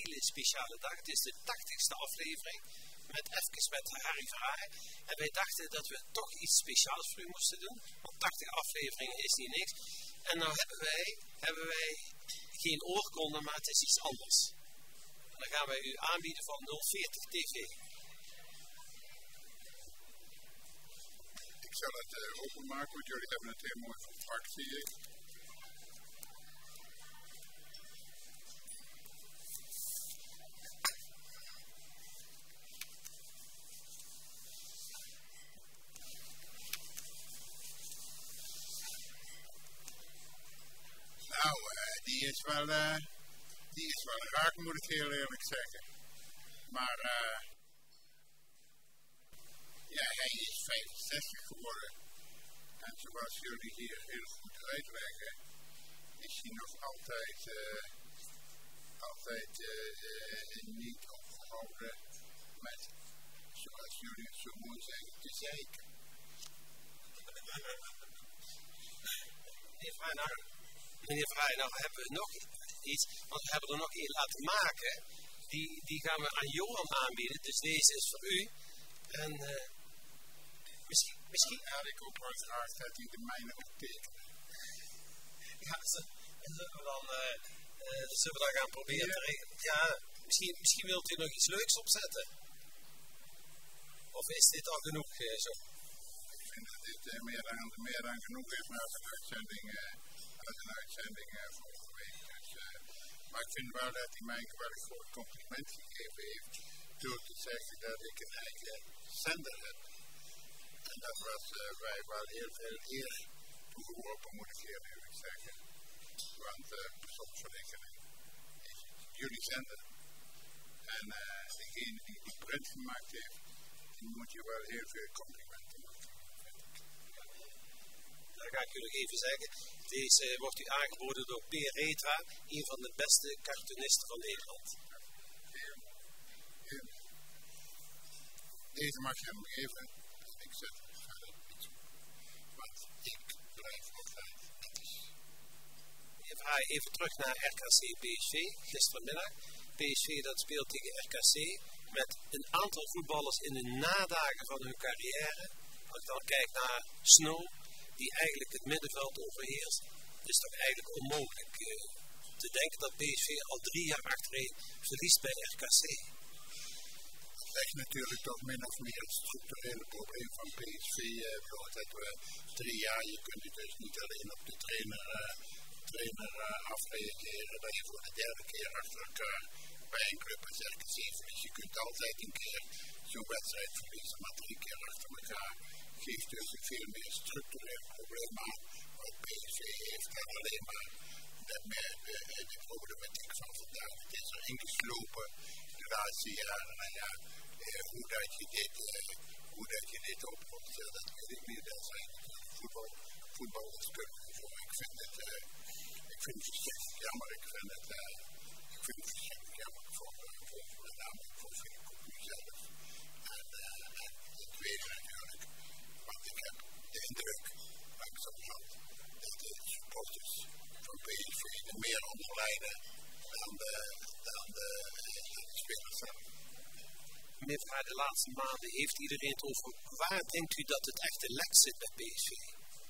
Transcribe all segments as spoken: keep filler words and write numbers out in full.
hele speciale dag. Het is de tachtigste aflevering met even met Harry Verhaaien. En wij dachten dat we toch iets speciaals voor u moesten doen. Want tachtig afleveringen is niet niks. En nou hebben wij, hebben wij geen oorkonde, maar het is iets anders. En dan gaan wij u aanbieden van nul veertig T V. Ik zal het uh, openmaken, want jullie hebben het heel mooi verpakt, zie ik. Nou, uh, die is wel, uh, die is wel raak, moet ik heel eerlijk zeggen. Maar, uh, ja, hij is vijfenzestig geworden. En zoals jullie hier heel goed uitleggen, is hij nog altijd, uh, altijd uh, uh, niet opgehouden met, zoals jullie het zo mooi zeggen, te zeiken. Meneer Vrij, meneer Vrij, nou hebben we nog iets, want we hebben er nog één laten maken. Die, die gaan we aan Johan aanbieden, dus deze is voor u. En uh, misschien, misschien... Ja, ik hoop wel graag dat hij de mijne ook tekent. Ja, zullen we dan, uh, uh, zullen we dan gaan proberen ja. te regelen? Ja, misschien, misschien wilt u nog iets leuks opzetten. Of is dit al genoeg uh, zo? Ik vind dat dit uh, meer, dan, meer dan genoeg is na een uitzending, uh, uit een uitzending uh, vorige week. Dus, uh, maar ik vind wel dat hij mij een wel een groot compliment gegeven heeft door te zeggen dat ik een eigen zender heb. En dat was uh, wij wel heel veel eer toegeworpen, moet ik heel eerlijk zeggen. Want uh, soms verrekenen is jullie zender. En uh, degene die die print gemaakt heeft, die moet je wel heel veel complimenten maken. Dan ga ik u nog even zeggen. Deze uh, wordt u aangeboden door P. Retra, een van de beste cartoonisten van Nederland. Heel, heel. Deze mag je hem geven. Ik zet het verder niet toe. Want ik blijf altijd netjes. Meneer Vrij, even terug naar R K C P S V gisterenmiddag. P S V dat speelt tegen R K C met een aantal voetballers in de nadagen van hun carrière. Als ik dan kijk naar Snow, die eigenlijk het middenveld overheerst, is toch eigenlijk onmogelijk uh, te denken dat P S V al drie jaar achtereen verliest bij R K C. Dat is natuurlijk toch min of meer het structurele probleem van P S V. Uh, dat we drie jaar, je kunt het dus niet alleen op de trainer, uh, trainer uh, afreageren, dat je voor de derde keer achter elkaar bij een club als R K C verliest. Je kunt altijd een keer zo'n wedstrijd verliezen, maar drie keer achter elkaar geeft dus een veel meer structureel probleem aan. Wat P S V heeft dan alleen maar de, de, de problematiek van vandaag. Het is er ingeslopen de laatste jaren. Nou ja, eh, hoe, dat je dit, eh, hoe dat je dit oplost, uh, dat weet ik niet. Dat zijn natuurlijk voetbal, voetbaldeskundigen voor. Ik vind het, uh, ik vind het verschrikkelijk jammer. Ik vind het, uh, ik vind het verschrikkelijk jammer voor, uh, voor, voor met name voor Philip Cocu zelf. En, uh, en het tweede natuurlijk, want ik heb de indruk, langzamerhand, dat de supporters van P S V er meer onder lijden dan de, dan de, de spelers zelf. Meneer Vrij, de laatste maanden heeft iedereen het over. Waar denkt u dat het echte lek zit bij P S V?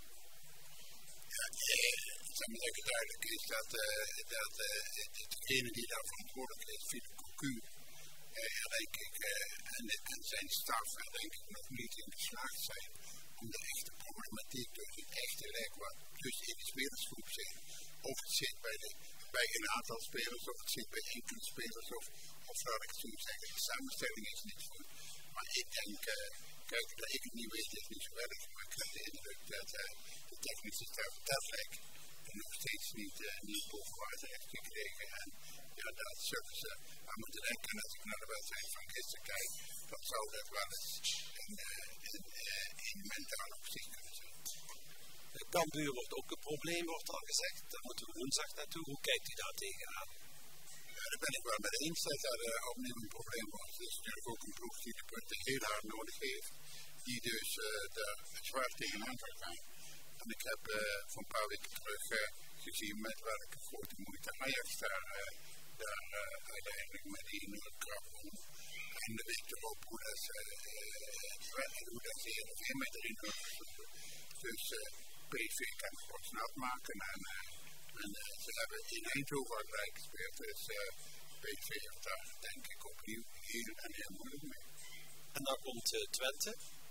Ja, eh, zeg maar lekker duidelijk is dat, uh, dat uh, degene die daar verantwoordelijk is, Philip Cocu, uh, denk ik, uh, en, en zijn staf, er denk ik nog niet in geslaagd zijn om de echte problematiek, dus het echte lek wat dus in de spelersgroep zit, of het zit bij, de, bij een aantal spelers, of het zit bij enkele spelers, of, of laat ik het zo zeggen, de samenstelling is niet goed. Maar ik denk, uh, kijk, dat ik het niet weet is niet zo erg, maar ik heb de indruk dat uh, de technische staf dat lek nog steeds niet, uh, niet boven water heeft gekregen. En ja, dat zullen ze aan moeten denken. En als ik naar de wedstrijd van gisteren kijk, dan zou dat wel eens in, uh, in, uh, in mentaal opzicht kunnen zijn. De Cambuur wordt ook een probleem, wordt al gezegd. Daar moeten we woensdag naartoe. Hoe kijkt u daar tegenaan? Ja, daar ben ik wel mee eens dat dat uh, opnieuw een probleem wordt. Het is natuurlijk ook een ploeg die de punten heel hard nodig heeft. Die dus uh, daar zwaar tegenaan zal gaan. En ik heb uh, voor een paar weken terug uh, gezien met welke grote moeite Ajax daar uh, daar uh, uiteindelijk met één nul krap om. En de week erop hoe dat ze uh, hoe dat ze Heerenveen met drie nul versloegen. Dus uh, P S V kan het gewoon snel maken en, uh, en uh, ze hebben in Eindhoven al gelijk gespeeld. Dus uh, P S V heeft daar denk ik opnieuw heel en heel moeilijk mee. En dan komt uh, Twente.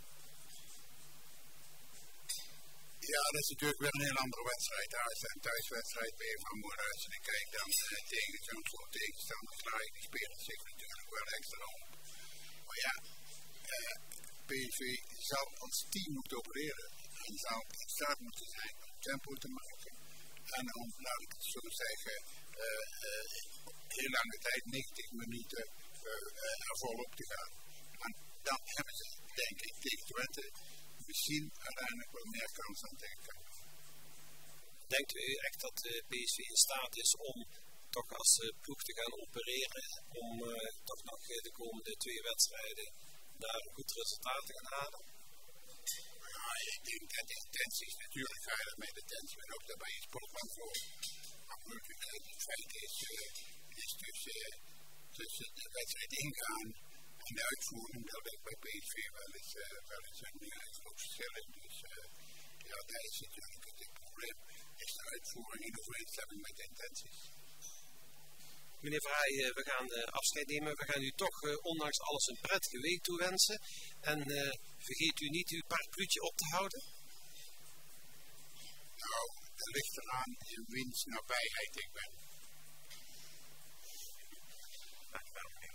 Ja, dat is natuurlijk weer een heel andere wedstrijd. Daar is een thuiswedstrijd ben je van mooi uit. En ik kijk dan uh, tegen zo'n soort tegenstander slaan. Die spelen zich natuurlijk wel extra op. Maar ja, uh, P S V zal als team moeten opereren. En zal in staat moeten zijn om tempo te maken. En om, laat ik het zo zeggen, uh, uh, heel lange tijd, negentig minuten, uh, uh, er volop te gaan. En dan hebben ze, denk ik, tegen Twente misschien uiteindelijk wel meer kans dan tegen Cambuur. Denkt u echt dat uh, P S V in staat is om toch als uh, ploeg te gaan opereren, om uh, toch nog uh, de komende twee wedstrijden daar een goed resultaat te gaan halen? Ja, ik denk dat de intentie is natuurlijk ga je met de intentie en ook daarbij je sportman voor. Maar natuurlijk het feit is, uh, is tussen, uh, tussen de wedstrijd ingaan en de uitvoering, dat ligt bij P S V wel eens, uh, wel eens een uh, groot verschil in. Dus uh, ja, dat is natuurlijk het probleem, is de uitvoering in overeenstemming met de intenties. Meneer Vrij, uh, we gaan uh, afscheid nemen. We gaan u toch uh, ondanks alles een prettige week toewensen. En uh, vergeet u niet uw parapluutje op te houden. Nou, dat ligt eraan in wiens nabijheid ik ben.